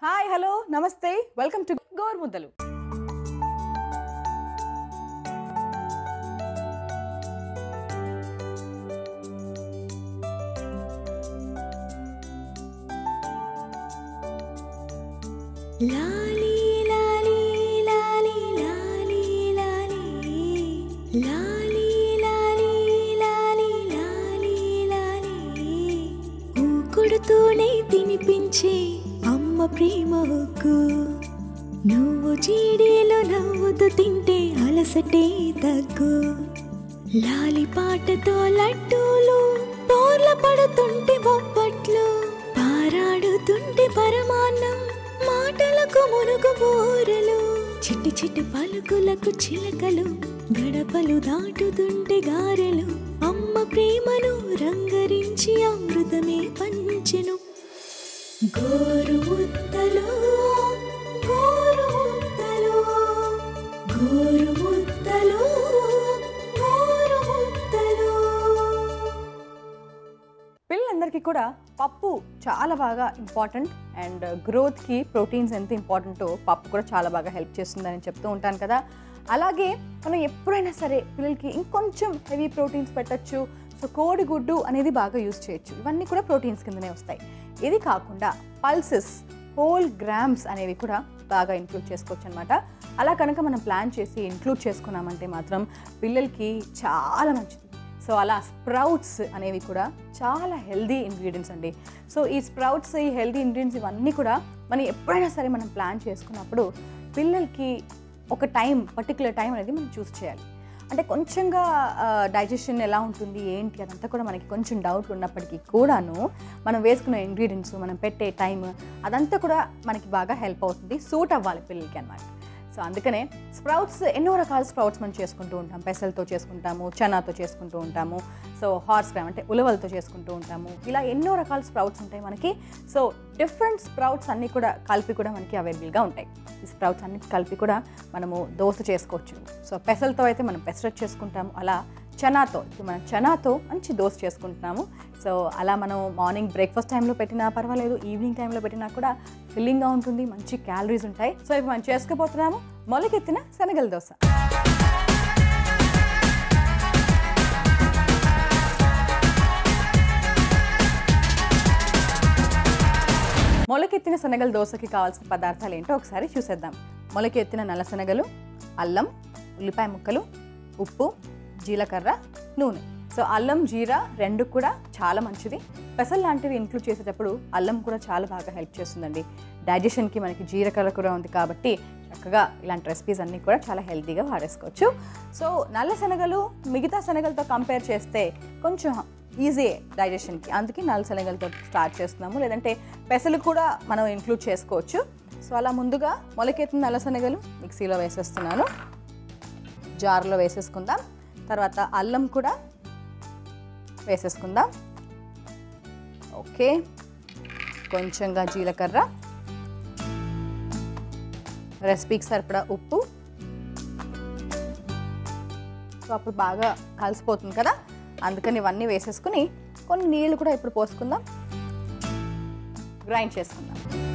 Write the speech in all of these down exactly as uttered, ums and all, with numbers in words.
Hi hello నమస్తే welcome to Gorumuddalu. లాలి లాలి లాలి లాలి లాలి లాలి లాలి లాలి లాలి లాలి ఊకుడుతూనే తినిపించే అమ్మ ప్రేమ హక్కు. నువ్వు చీడీలో నవ్వుతూ తింటే అలసటే తగ్గు. లాలి పాటతో లడ్డూలు పోర్ల పడుతుంటే బొప్పట్లు పారాడుతుంటే పరమాన్నం మాటలకు మునుగు బోరలు చిట్టి చిట్టి పలుకులకు చిలకలు గడపలు దాటుతుంటే గారెలు అమ్మ ప్రేమను రంగరించి అమృతమే పంచెను. గోరుముద్దలు గోరుముద్దలు గోరుముద్దలు గోరుముద్దలు. పిల్లలందరికీ కూడా పప్పు చాలా బాగా ఇంపార్టెంట్ అండ్ గ్రోత్కి ప్రోటీన్స్ ఎంత ఇంపార్టెంటో పప్పు కూడా చాలా బాగా హెల్ప్ చేస్తుందని చెప్తూ ఉంటాను కదా. అలాగే మనం ఎప్పుడైనా సరే పిల్లలకి ఇంకొంచెం హెవీ ప్రోటీన్స్ పెట్టచ్చు. సో కోడిగుడ్డు అనేది బాగా యూజ్ చేయొచ్చు. ఇవన్నీ కూడా ప్రోటీన్స్ కిందనే వస్తాయి. ఇది కాకుండా పల్సెస్ హోల్ గ్రామ్స్ అనేవి కూడా బాగా ఇంక్లూడ్ చేసుకోవచ్చు అనమాట. అలా కనుక మనం ప్లాన్ చేసి ఇంక్లూడ్ చేసుకున్నామంటే మాత్రం పిల్లలకి చాలా మంచిది. సో అలా స్ప్రౌట్స్ అనేవి కూడా చాలా హెల్దీ ఇంగ్రీడియంట్స్ అండి. సో ఈ స్ప్రౌట్స్ ఈ హెల్దీ ఇంగ్రీడియంట్స్ ఇవన్నీ కూడా మనం ఎప్పుడైనా సరే మనం ప్లాన్ చేసుకున్నప్పుడు పిల్లలకి ఒక టైం పర్టికులర్ టైం అనేది మనం చూస్ చేయాలి. అంటే కొంచెంగా డైజెషన్ ఎలా ఉంటుంది ఏంటి అదంతా కూడా మనకి కొంచెం డౌట్ ఉన్నప్పటికీ కూడాను మనం వేసుకున్న ఇంగ్రీడియంట్స్ మనం పెట్టే టైం అదంతా కూడా మనకి బాగా హెల్ప్ అవుతుంది, సూట్ అవ్వాలి పిల్లలకి అన్నమాట. సో అందుకనే స్ప్రౌట్స్ ఎన్నో రకాల స్ప్రౌట్స్ మనం చేసుకుంటూ ఉంటాం. పెసలతో చేసుకుంటాము, చనాతో చేసుకుంటూ ఉంటాము, సో హార్స్ గ్రామ్ అంటే ఉలవలతో చేసుకుంటూ ఉంటాము. ఇలా ఎన్నో రకాల స్ప్రౌట్స్ ఉంటాయి మనకి. సో డిఫరెంట్ స్ప్రౌట్స్ అన్నీ కూడా కలిపి కూడా మనకి అవైలబుల్గా ఉంటాయి. ఈ స్ప్రౌట్స్ అన్ని కలిపి కూడా మనము దోశ చేసుకోవచ్చు. సో పెసలతో అయితే మనం పెసరట్ చేసుకుంటాము, అలా చనాతో ఇప్పుడు మనం చనాతో మంచి దోశ చేసుకుంటున్నాము. సో అలా మనం మార్నింగ్ బ్రేక్ఫాస్ట్ టైంలో పెట్టినా పర్వాలేదు, ఈవినింగ్ టైంలో పెట్టినా కూడా ఫిల్లింగ్గా ఉంటుంది, మంచి క్యాలరీస్ ఉంటాయి. సో ఇప్పుడు మనం చేసుకోబోతున్నాము మొలకెత్తిన శనగల దోశ. మొలకెత్తిన శనగల దోశకి కావాల్సిన పదార్థాలు ఏంటో ఒకసారి చూసేద్దాం. మొలకెత్తిన నల్ల శనగలు, అల్లం, ఉల్లిపాయ ముక్కలు, ఉప్పు, జీలకర్ర, నూనె. సో అల్లం జీరా రెండు కూడా చాలా మంచిది. పెసలు లాంటివి ఇంక్లూడ్ చేసేటప్పుడు అల్లం కూడా చాలా బాగా హెల్ప్ చేస్తుందండి. డైజెషన్కి మనకి జీలకర్ర కూడా ఉంది కాబట్టి చక్కగా ఇలాంటి రెసిపీస్ అన్నీ కూడా చాలా హెల్తీగా వాడేసుకోవచ్చు. సో నల్ల శనగలు మిగతా శనగలతో కంపేర్ చేస్తే కొంచెం ఈజీ డైజెషన్కి, అందుకే నల్ల శనగలతో స్టార్ట్ చేస్తున్నాము. లేదంటే పెసలు కూడా మనం ఇంక్లూడ్ చేసుకోవచ్చు. సో అలా ముందుగా మొలకెత్తిన నల్ల శనగలు మిక్సీలో వేసేస్తున్నాను, జార్లో వేసేసుకుందాం. తర్వాత అల్లం కూడా వేసేసుకుందాం. ఓకే, కొంచెంగా జీలకర్ర, రెసిపీకి సరిపడా ఉప్పు. సో అప్పుడు బాగా కలిసిపోతుంది కదా, అందుకని ఇవన్నీ వేసేసుకుని కొన్ని నీళ్ళు కూడా ఇప్పుడు పోసుకుందాం, గ్రైండ్ చేసుకుందాం.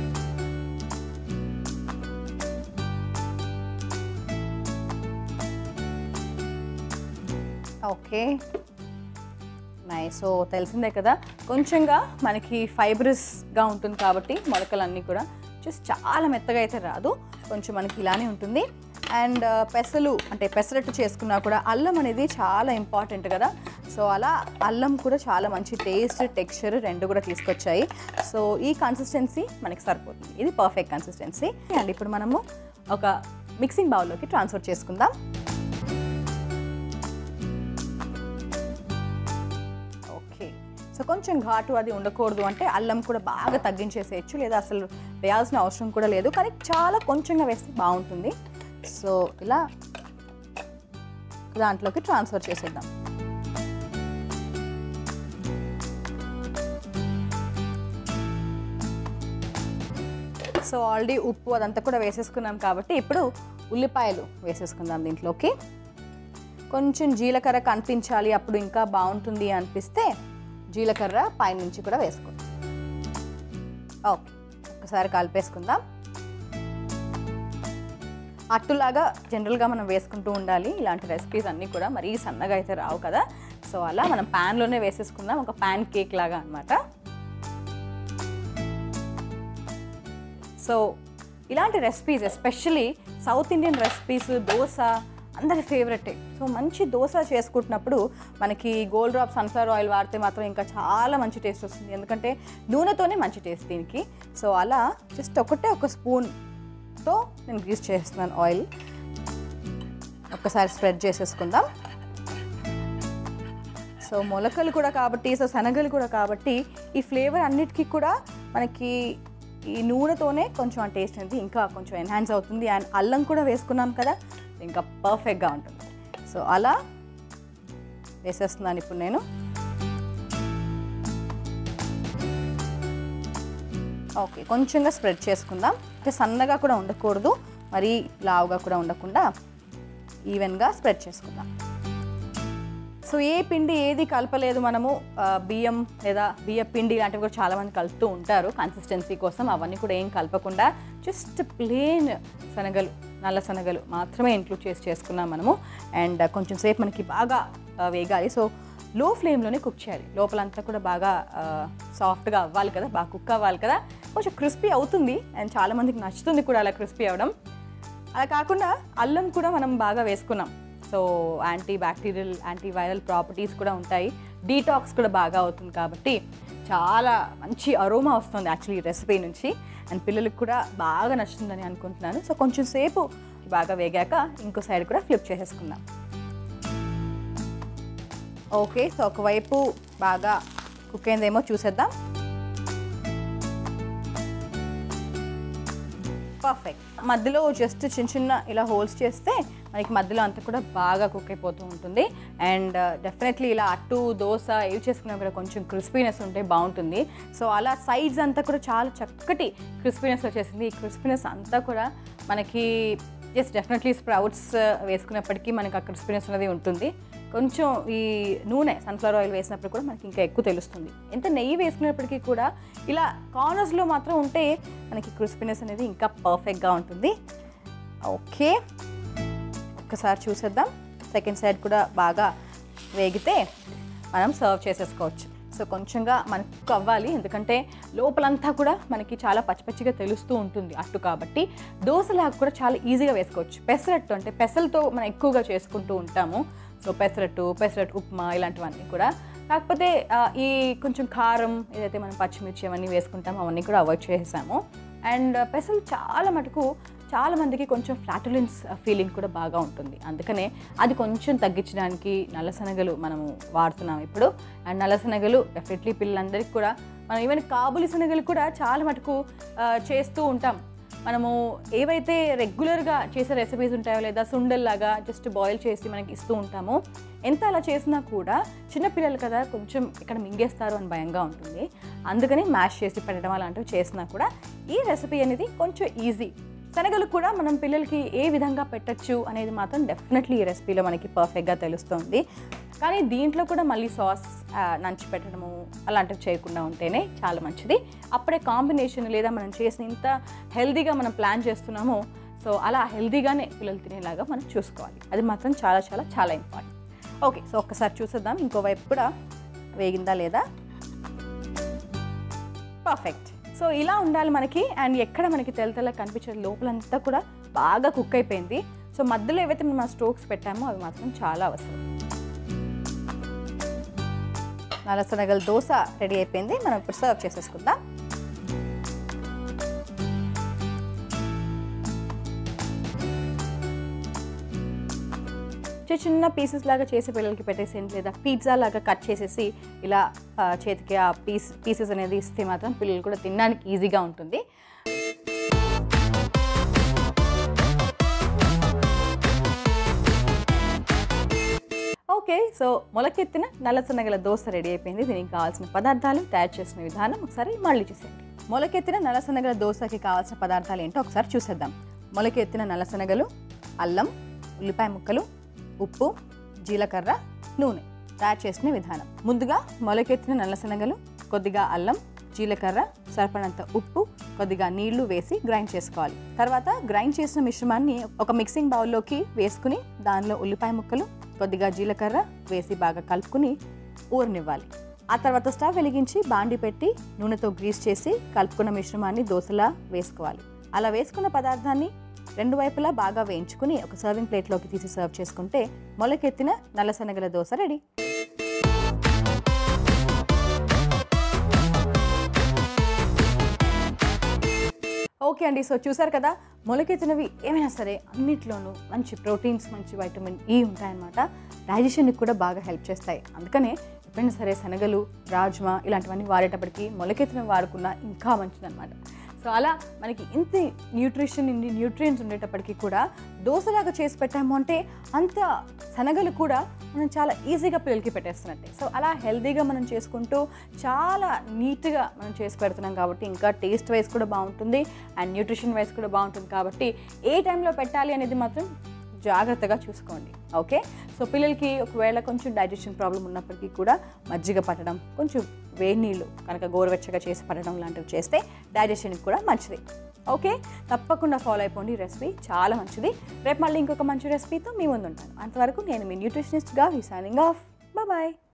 Okay nice. సో తెలిసిందే కదా, కొంచెంగా మనకి ఫైబ్రస్గా ఉంటుంది కాబట్టి మొలకలన్నీ కూడా జస్ట్ చాలా మెత్తగా అయితే రాదు, కొంచెం మనకి ఇలానే ఉంటుంది. అండ్ పెసలు అంటే పెసరట్టు చేసుకున్నా కూడా అల్లం అనేది చాలా ఇంపార్టెంట్ కదా. సో అలా అల్లం కూడా చాలా మంచి టేస్ట్, టెక్స్చర్ రెండు కూడా తీసుకొచ్చాయి. సో ఈ కన్సిస్టెన్సీ మనకి సరిపోతుంది, ఇది పర్ఫెక్ట్ కన్సిస్టెన్సీ. అండ్ ఇప్పుడు మనము ఒక మిక్సింగ్ బౌల్లోకి ట్రాన్స్ఫర్ చేసుకుందాం. ఓకే, సో కొంచెం ఘాటు అది ఉండకూడదు అంటే అల్లం కూడా బాగా తగ్గించేసేయచ్చు, లేదా అసలు వేయాల్సిన అవసరం కూడా లేదు, కానీ చాలా కొంచెంగా వేస్తే బాగుంటుంది. సో ఇలా దాంట్లోకి ట్రాన్స్ఫర్ చేసేద్దాం. సో ఆల్రెడీ ఉప్పు అదంతా కూడా వేసేసుకున్నాం కాబట్టి ఇప్పుడు ఉల్లిపాయలు వేసేసుకుందాం దీంట్లోకి. కొంచెం జీలకర్ర కనిపించాలి అప్పుడు ఇంకా బాగుంటుంది అనిపిస్తే జీలకర్ర పైనుంచి కూడా వేసుకోండి. ఓకే, ఒక్కసారి కలిపేసుకుందాం. అట్టులాగా జనరల్గా మనం వేసుకుంటూ ఉండాలి ఇలాంటి రెసిపీస్ అన్నీ కూడా, మరీ సన్నగా అయితే రావు కదా. సో అలా మనం ప్యాన్లోనే వేసేసుకుందాం, ఒక ప్యాన్ కేక్ లాగా అనమాట. సో ఇలాంటి recipes especially south Indian recipes, dosa అందరి ఫేవరెటే. సో మంచి దోశ చేసుకుంటున్నప్పుడు మనకి గోల్డ్ డ్రాప్ సన్ఫ్లవర్ ఆయిల్ వాడితే మాత్రం ఇంకా చాలా మంచి టేస్ట్ వస్తుంది, ఎందుకంటే నూనెతోనే మంచి టేస్ట్ దీనికి. సో అలా జస్ట్ ఒకటే ఒక స్పూన్తో నేను గ్రీస్ చేస్తున్నాను ఆయిల్. ఒక్కసారి స్ప్రెడ్ చేసేసుకుందాం. సో మొలకలు కూడా కాబట్టి, సో శనగలు కూడా కాబట్టి ఈ ఫ్లేవర్ అన్నిటికీ కూడా మనకి ఈ నూనెతోనే కొంచెం ఆ టేస్ట్ అనేది ఇంకా కొంచెం ఎన్హాన్స్ అవుతుంది. అండ్ అల్లం కూడా వేసుకున్నాం కదా, ఇంకా పర్ఫెక్ట్గా ఉంటుంది. సో అలా వేసేస్తున్నాను ఇప్పుడు నేను. ఓకే, కొంచెంగా స్ప్రెడ్ చేసుకుందాం. అంటే సన్నగా కూడా ఉండకూడదు, మరీ లావుగా కూడా ఉండకుండా ఈవెన్గా స్ప్రెడ్ చేసుకుందాం. సో ఏ పిండి ఏది కలపలేదు మనము, బియ్యం లేదా బియ్య పిండి లాంటివి కూడా చాలామంది కలుపుతూ ఉంటారు కన్సిస్టెన్సీ కోసం. అవన్నీ కూడా ఏం కలపకుండా జస్ట్ ప్లెయిన్ శనగలు, నల్ల శనగలు మాత్రమే ఇంక్లూడ్ చేసి చేసుకున్నాం మనము. అండ్ కొంచెం సేపు మనకి బాగా వేగాలి. సో లో ఫ్లేమ్లోనే కుక్ చేయాలి, లోపలంతా కూడా బాగా సాఫ్ట్గా అవ్వాలి కదా, బాగా కుక్ అవ్వాలి కదా. కొంచెం క్రిస్పీ అవుతుంది అండ్ చాలామందికి నచ్చుతుంది కూడా అలా క్రిస్పీ అవ్వడం. అలా కాకుండా అల్లం కూడా మనం బాగా వేసుకున్నాం. So anti bacterial, anti viral properties కూడా ఉంటాయి, డీటాక్స్ కూడా బాగా అవుతుంది కాబట్టి చాలా మంచి అరోమా వస్తుంది యాక్చువల్లీ ఈ రెసిపీ నుంచి. అండ్ పిల్లలకు కూడా బాగా నచ్చుతుందని అనుకుంటున్నాను. సో కొంచెం సేపు బాగా వేగాక ఇంకో సైడ్ కూడా ఫ్లిప్ చేసేసుకుందాం. ఓకే, సో ఒకవైపు బాగా కుక్ అయిందేమో చూసేద్దాం. పర్ఫెక్ట్. మధ్యలో జస్ట్ చిన్న చిన్న ఇలా హోల్స్ చేస్తే మనకి మధ్యలో అంతా కూడా బాగా కుక్ అయిపోతూ ఉంటుంది. అండ్ డెఫినెట్లీ ఇలా అట్టు, దోశ ఏవి చేసుకున్నా కూడా కొంచెం క్రిస్పీనెస్ ఉంటే బాగుంటుంది. సో అలా సైడ్స్ అంతా కూడా చాలా చక్కటి క్రిస్పీనెస్ వచ్చేసింది. ఈ క్రిస్పీనెస్ అంతా కూడా మనకి జస్ట్ డెఫినెట్లీ స్ప్రౌట్స్ వేసుకున్నప్పటికీ మనకి ఆ క్రిస్పీనెస్ అనేది ఉంటుంది. కొంచెం ఈ నూనె సన్ఫ్లవర్ ఆయిల్ వేసినప్పుడు కూడా మనకి ఇంకా ఎక్కువ తెలుస్తుంది. ఎంత నెయ్యి వేసుకునేప్పటికీ కూడా ఇలా కార్నర్స్లో మాత్రం ఉంటే మనకి క్రిస్పీనెస్ అనేది ఇంకా పర్ఫెక్ట్గా ఉంటుంది. ఓకే, ఒక్కసారి చూసేద్దాం. సెకండ్ సైడ్ కూడా బాగా వేగితే మనం సర్వ్ చేసేసుకోవచ్చు. సో కొంచెంగా మనకు కుక్ అవ్వాలి, ఎందుకంటే లోపలంతా కూడా మనకి చాలా పచ్చి పచ్చిగా తెలుస్తూ ఉంటుంది అట్టు కాబట్టి. దోశలాగా కూడా చాలా ఈజీగా వేసుకోవచ్చు. పెసరట్టు అంటే పెసలతో మనం ఎక్కువగా చేసుకుంటూ ఉంటాము. సో పెసరట్టు, పెసరట్టు ఉప్మా ఇలాంటివన్నీ కూడా. కాకపోతే ఈ కొంచెం కారం ఏదైతే మనం పచ్చిమిర్చి అవన్నీ వేసుకుంటామో అవన్నీ కూడా అవాయిడ్ చేసేసాము. అండ్ పెసలు చాలా మటుకు చాలామందికి కొంచెం ఫ్లాటులెన్స్ ఫీలింగ్ కూడా బాగా ఉంటుంది, అందుకనే అది కొంచెం తగ్గించడానికి నల్లశనగలు మనము వాడుతున్నాం ఇప్పుడు. అండ్ నల్లశనగలు డెఫినెట్లీ పిల్లలందరికీ కూడా మనం ఈవెన్ కాబూలి శనగలు కూడా చాలా మటుకు చేస్తూ ఉంటాం. మనము ఏవైతే రెగ్యులర్గా చేసే రెసిపీస్ ఉంటాయో లేదా సుండల్లాగా జస్ట్ బాయిల్ చేసి మనకి ఇస్తూ ఉంటామో, ఎంత అలా చేసినా కూడా చిన్నపిల్లలు కదా కొంచెం ఇక్కడ మింగేస్తారు అని భయంగా ఉంటుంది. అందుకని మ్యాష్ చేసి పెట్టడం అలాంటివి చేసినా కూడా ఈ రెసిపీ అనేది కొంచెం ఈజీ. శనగలు కూడా మనం పిల్లలకి ఏ విధంగా పెట్టచ్చు అనేది మాత్రం డెఫినెట్లీ ఈ రెసిపీలో మనకి పర్ఫెక్ట్గా తెలుస్తుంది. కానీ దీంట్లో కూడా మళ్ళీ సాస్ నంచి పెట్టడము అలాంటివి చేయకుండా ఉంటేనే చాలా మంచిది. అప్పుడే కాంబినేషన్ లేదా మనం చేసిన ఇంత హెల్తీగా మనం ప్లాన్ చేస్తున్నామో, సో అలా హెల్తీగానే పిల్లలు తినేలాగా మనం చూసుకోవాలి. అది మాత్రం చాలా చాలా చాలా ఇంపార్టెంట్. ఓకే, సో ఒక్కసారి చూసేద్దాం ఇంకోవైపు కూడా వేగిందా లేదా. పర్ఫెక్ట్. సో ఇలా ఉండాలి మనకి. అండ్ ఎక్కడ మనకి తెల్ల తెల్ల కనిపించే లోపలంతా కూడా బాగా కుక్ అయిపోయింది. సో మధ్యలో ఏవైతే మనం స్ట్రోక్స్ పెట్టామో అవి మాత్రం చాలా అవసరం. నల్లశనగల దోశ రెడీ అయిపోయింది. మనం ఇప్పుడు సర్వ్ చేసేసుకుందాం. చిన్న చిన్న పీసెస్ లాగా చేసి పిల్లలకి పెట్టేసేయండి, లేదా పిజ్జా లాగా కట్ చేసేసి ఇలా చేతికి ఆ పీస్ పీసెస్ అనేది ఇస్తే మాత్రం పిల్లలు కూడా తినడానికి ఈజీగా ఉంటుంది. ఓకే, సో మొలకెత్తిన నల్లశనగల దోశ రెడీ అయిపోయింది. దీనికి కావాల్సిన పదార్థాలు, తయారు చేసిన విధానం ఒకసారి మళ్ళీ చూసేయండి. మొలకెత్తిన నల్లశనగల దోశకి కావాల్సిన పదార్థాలు ఏంటో ఒకసారి చూసేద్దాం. మొలకెత్తిన నల్లశనగలు, అల్లం, ఉల్లిపాయ ముక్కలు, ఉప్పు, జీలకర్ర, నూనె. తయారు చేసిన విధానం: ముందుగా మొలకెత్తిన నల్లశనగలు, కొద్దిగా అల్లం, జీలకర్ర, సరిపడినంత ఉప్పు, కొద్దిగా నీళ్లు వేసి గ్రైండ్ చేసుకోవాలి. తర్వాత గ్రైండ్ చేసిన మిశ్రమాన్ని ఒక మిక్సింగ్ బౌల్లోకి వేసుకుని దానిలో ఉల్లిపాయ ముక్కలు, కొద్దిగా జీలకర్ర వేసి బాగా కలుపుకుని ఊరనివ్వాలి. ఆ తర్వాత స్టవ్ వెలిగించి బాండి పెట్టి నూనెతో గ్రీస్ చేసి కలుపుకున్న మిశ్రమాన్ని దోశలా వేసుకోవాలి. అలా వేసుకున్న పదార్థాన్ని రెండు వైపులా బాగా వేయించుకుని ఒక సర్వింగ్ ప్లేట్లోకి తీసి సర్వ్ చేసుకుంటే మొలకెత్తిన నల్ల శనగల దోశ రెడీ. ఓకే అండి, సో చూసారు కదా, మొలకెత్తినవి ఏమైనా సరే అన్నిట్లోనూ మంచి ప్రోటీన్స్, మంచి వైటమిన్ ఈ ఉంటాయన్నమాట. డైజెషన్కి కూడా బాగా హెల్ప్ చేస్తాయి. అందుకనే ఎప్పుడైనా సరే శనగలు, రాజ్మా ఇలాంటివన్నీ వాడేటప్పటికి మొలకెత్తిన వాడుకున్న ఇంకా మంచిదన్నమాట. సో అలా మనకి ఇంత న్యూట్రిషన్, ఇన్ని న్యూట్రియన్స్ ఉండేటప్పటికీ కూడా దోశలాగా చేసి పెట్టాము అంటే అంత శనగలు కూడా మనం చాలా ఈజీగా పిల్లలకి పెట్టేస్తున్నట్టే. సో అలా హెల్తీగా మనం చేసుకుంటూ చాలా నీట్గా మనం చేసి పెడుతున్నాం కాబట్టి ఇంకా టేస్ట్ వైజ్ కూడా బాగుంటుంది అండ్ న్యూట్రిషన్ వైజ్ కూడా బాగుంటుంది. కాబట్టి ఏ టైంలో పెట్టాలి అనేది మాత్రం జాగ్రత్తగా చూసుకోండి. ఓకే, సో పిల్లలకి ఒకవేళ కొంచెం డైజెషన్ ప్రాబ్లం ఉన్నప్పటికీ కూడా మజ్జిగ పట్టడం, కొంచెం వేడి నీళ్ళు కనుక గోరువెచ్చగా చేసి పట్టడం లాంటివి చేస్తే డైజెషన్కి కూడా మంచిది. ఓకే, తప్పకుండా ఫాలో అయిపోండి. రెసిపీ చాలా మంచిది. రేపు మళ్ళీ ఇంకొక మంచి రెసిపీతో మీ ముందు ఉంటాను. అంతవరకు నేను మీ న్యూట్రిషనిస్ట్గా సైనింగ్ ఆఫ్. బాయ్.